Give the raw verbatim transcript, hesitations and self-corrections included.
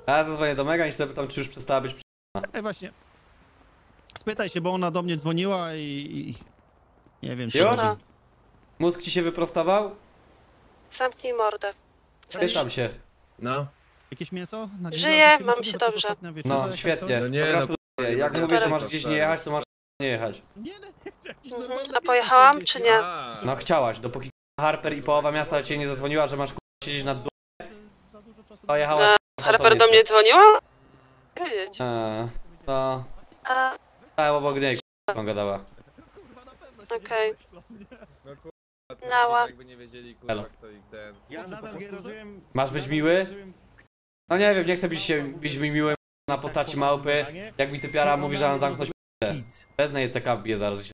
A ja zadzwonię do Megan i się zapytam, czy już przestała być przy***na. Ej, właśnie. Spytaj się, bo ona do mnie dzwoniła i... i... Nie wiem, czy... Już? robi. Mózg ci się wyprostował? Zamknij mordę. Pytam się. No. Jakieś mięso? Na dzień Żyję, dobry, mam sobie się chociaż dobrze. ostatnia wieczerza, No, jakaś świetnie. No nie, no, Gratuluję. Jak no, mówię, że super. masz gdzieś nie jechać, to masz nie jechać. coś? Nie, no, nie chcę jakiś Mhm. normalny A mięso pojechałam, gdzieś, czy no. nie? A, No chciałaś, dopóki Harper i połowa miasta cię nie zadzwoniła, że masz siedzieć nad d***, Za dużo czasu to jechałaś. A Harper do mnie dzwoniła? Wiedzieć. Eee, to... A, Tak, obok niej k***a gadała. Kurwa, na pewno się Okej. nie domyślą, nie? no kurwa, to Nała. się jakby nie wiedzieli, kurwa, Elo. kto ich ten... Ja nadal nie rozumiem... Masz być nadal miły? nie rozumiem, No nie wiem, nie chcę być, się, być mi miłym na postaci małpy. Jak mi typiara mówi, że mam zamknąć p***. nic. Wezmę je C K wbiję zaraz.